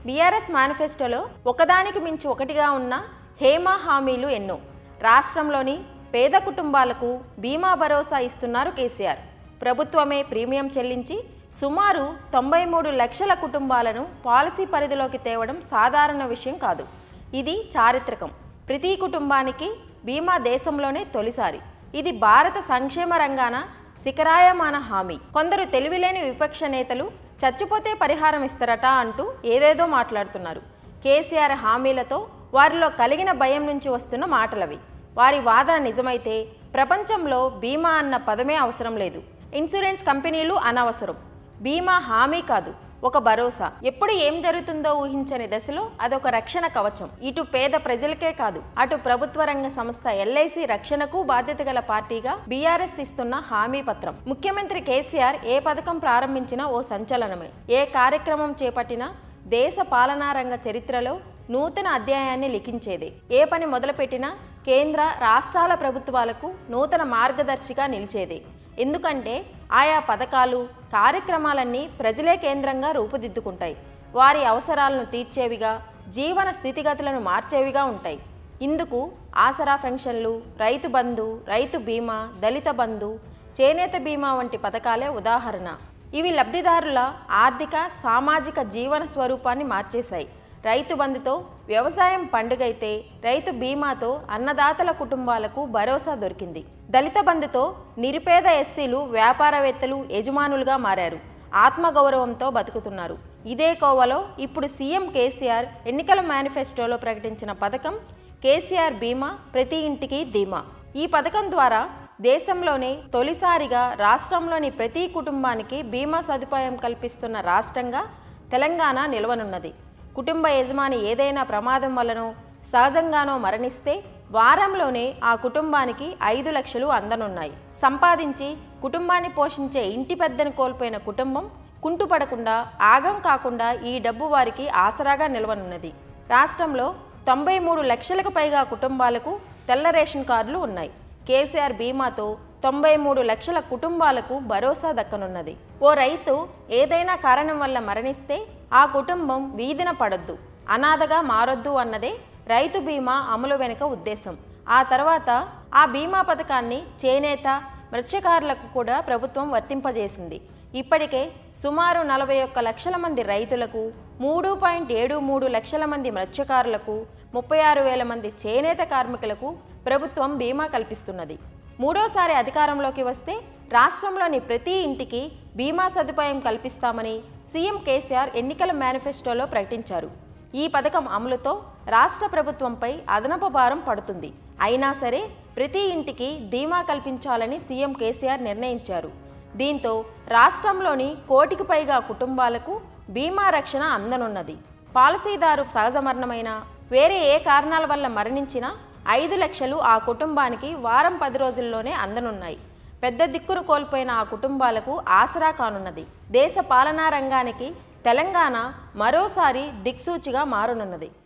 BRS మేనిఫెస్టోలో ఒకదానికి మించి ఒకటిగా ఉన్న హేమ హామీలు ఎన్నో. రాష్ట్రంలోని పేద కుటుంబాలకు బీమా భరోసా ఇస్తున్నారు కేసీఆర్. ప్రభుత్వమే ప్రీమియం చెల్లించి సుమారు 93 లక్షల కుటుంబాలను పాలసీ పరిధిలోకి తేవడం సాధారణ విషయం కాదు. ఇది చారిత్రకం. ప్రతి కుటుంబానికి బీమా దేశంలోనే తొలిసారి. ఇది భారత సంక్షేమ రంగాన శిఖరాయమాన హామీ. కొందరు తెలివిలేని విపక్ష నేతలు చచ్చిపోతే పరిహారం ఇస్తారట అంటూ ఏదేదో మాట్లాడుతున్నారు. కేసీఆర్ హామీలతో వారిలో కలిగిన భయం నుంచి వస్తున్న మాటలవి. వారి వాదన నిజమైతే ప్రపంచంలో బీమా అన్న పదమే అవసరం లేదు. ఇన్సూరెన్స్ కంపెనీలు అనవసరం. బీమా హామీ కాదు, ఒక భరోసా. ఎప్పుడు ఏం జరుగుతుందో ఊహించని దశలో అదొక రక్షణ కవచం. ఇటు పేద ప్రజలకే కాదు, అటు ప్రభుత్వ రంగ సంస్థ ఎల్ఐసి రక్షణకు బాధ్యత గల పార్టీగా బీఆర్ఎస్ ఇస్తున్న హామీ పత్రం. ముఖ్యమంత్రి కేసీఆర్ ఏ పథకం ప్రారంభించినా ఓ సంచలనమే. ఏ కార్యక్రమం చేపట్టినా దేశ పాలనా రంగ చరిత్రలో నూతన అధ్యాయాన్ని లిఖించేదే. ఏ పని మొదలుపెట్టినా కేంద్ర రాష్ట్రాల ప్రభుత్వాలకు నూతన మార్గదర్శిగా నిలిచేదే. ఎందుకంటే ఆయా పథకాలు కార్యక్రమాలన్నీ ప్రజలే కేంద్రంగా రూపుదిద్దుకుంటాయి. వారి అవసరాలను తీర్చేవిగా, జీవన స్థితిగతులను మార్చేవిగా ఉంటాయి. ఇందుకు ఆసరా పెన్షన్లు, రైతు బంధు, రైతు బీమా, దళిత బంధు, చేనేత బీమా వంటి పథకాలే ఉదాహరణ. ఇవి లబ్ధిదారుల ఆర్థిక సామాజిక జీవన స్వరూపాన్ని మార్చేశాయి. రైతు బంధుతో వ్యవసాయం పండుగైతే రైతు బీమాతో అన్నదాతల కుటుంబాలకు భరోసా దొరికింది. దళిత బంధుతో నిరుపేద ఎస్సీలు వ్యాపారవేత్తలు యజమానులుగా మారారు. ఆత్మగౌరవంతో బతుకుతున్నారు. ఇదే కోవలో ఇప్పుడు సీఎం కేసీఆర్ ఎన్నికల మేనిఫెస్టోలో ప్రకటించిన పథకం కేసీఆర్ బీమా, ప్రతి ఇంటికి ధీమా. ఈ పథకం ద్వారా దేశంలోనే తొలిసారిగా రాష్ట్రంలోని ప్రతి కుటుంబానికి బీమా సదుపాయం కల్పిస్తున్న రాష్ట్రంగా తెలంగాణ నిలవనున్నది. కుటుంబ యజమాని ఏదైనా ప్రమాదం వల్లనో సహజంగానో మరణిస్తే వారంలోనే ఆ కుటుంబానికి 5 లక్షలు అందనున్నాయి. సంపాదించి కుటుంబాన్ని పోషించే ఇంటి పెద్దను కోల్పోయిన కుటుంబం కుంటుపడకుండా, ఆగం కాకుండా ఈ డబ్బు వారికి ఆసరాగా నిలవనున్నది. రాష్ట్రంలో 93 లక్షలకు పైగా కుటుంబాలకు తెల్ల రేషన్ కార్డులు ఉన్నాయి. కేసీఆర్ బీమాతో 93 లక్షల కుటుంబాలకు భరోసా దక్కనున్నది. ఓ రైతు ఏదైనా కారణం వల్ల మరణిస్తే ఆ కుటుంబం వీధిన పడొద్దు, అనాథగా మారొద్దు అన్నదే రైతు బీమా అమలు వెనుక ఉద్దేశం. ఆ తర్వాత ఆ బీమా పథకాన్ని చేనేత, మత్స్యకారులకు కూడా ప్రభుత్వం వర్తింపజేసింది. ఇప్పటికే సుమారు 41 లక్షల మంది రైతులకు, 3.73 లక్షల మంది మత్స్యకారులకు, 36,000 మంది చేనేత కార్మికులకు ప్రభుత్వం బీమా కల్పిస్తున్నది. మూడోసారి అధికారంలోకి వస్తే రాష్ట్రంలోని ప్రతి ఇంటికి బీమా సదుపాయం కల్పిస్తామని సీఎం కేసీఆర్ ఎన్నికల మేనిఫెస్టోలో ప్రకటించారు. ఈ పథకం అమలుతో రాష్ట్ర ప్రభుత్వంపై అదనపు భారం పడుతుంది. అయినా సరే ప్రతి ఇంటికి ధీమా కల్పించాలని సీఎం కేసీఆర్ నిర్ణయించారు. దీంతో రాష్ట్రంలోని 1 కోటికి పైగా కుటుంబాలకు బీమా రక్షణ అందనున్నది. పాలసీదారు సహజ మరణమైన, వేరే ఏ కారణాల వల్ల మరణించినా 5 లక్షలు ఆ కుటుంబానికి వారం 10 రోజుల్లోనే అందనున్నాయి. పెద్ద దిక్కును కోల్పోయిన ఆ కుటుంబాలకు ఆసరా కానున్నది. దేశ పాలనా రంగానికి తెలంగాణ మరోసారి దిక్సూచిగా మారనున్నది.